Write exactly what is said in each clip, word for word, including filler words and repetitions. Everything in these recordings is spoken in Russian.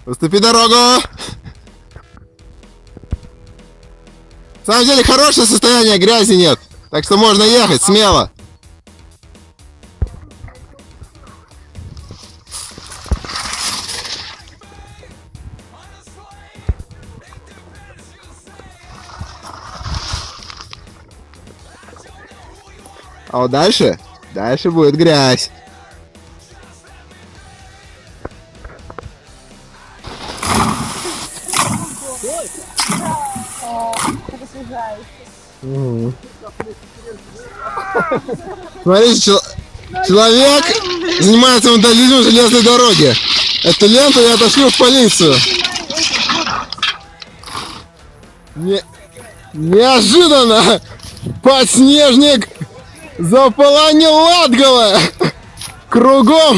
Уступи дорогу! На самом деле хорошее состояние, грязи нет. Так что можно ехать смело. А вот дальше, дальше будет грязь. Угу. Смотрите, чел человек занимается вандализмом железной дороги. Эту ленту я отошлю в полицию. Не... Неожиданно подснежник заполонил Латгале. Кругом,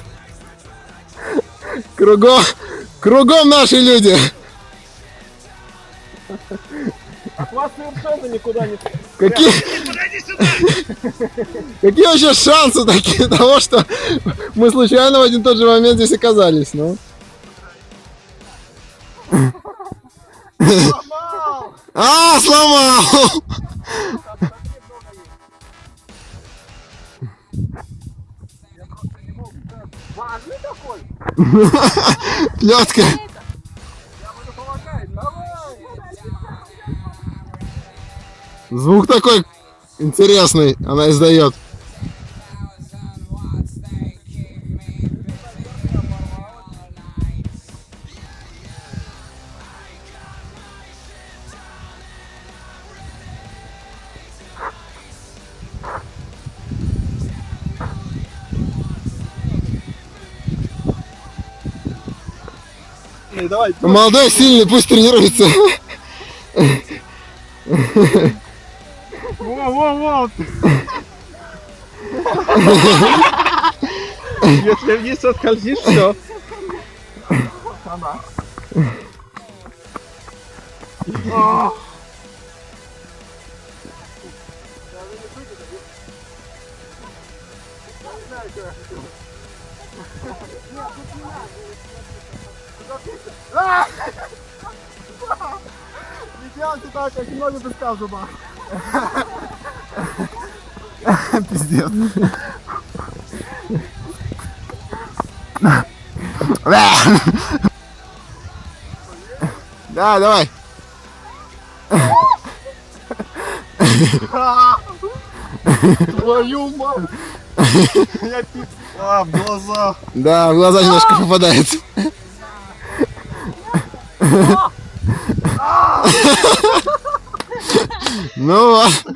кругом, кругом наши люди. От вас совершенно никуда не... Какие... Какие вообще шансы такие того, что мы случайно в один и тот же момент здесь оказались, ну? Сломал! А, сломал! Важный такой! Плетка! Я буду помогать, давай! Звук такой интересный, она издает. Ну, давай, Молодой, сильный, пусть тренируется. Во-во-во! Если вниз отскользишь, все. Она. Не делайте так, как много песка в зубах. Пиздец. Да, давай. Твою мать! Я пиздец. А, в глаза. Да, в глаза немножко попадает. Ну вот.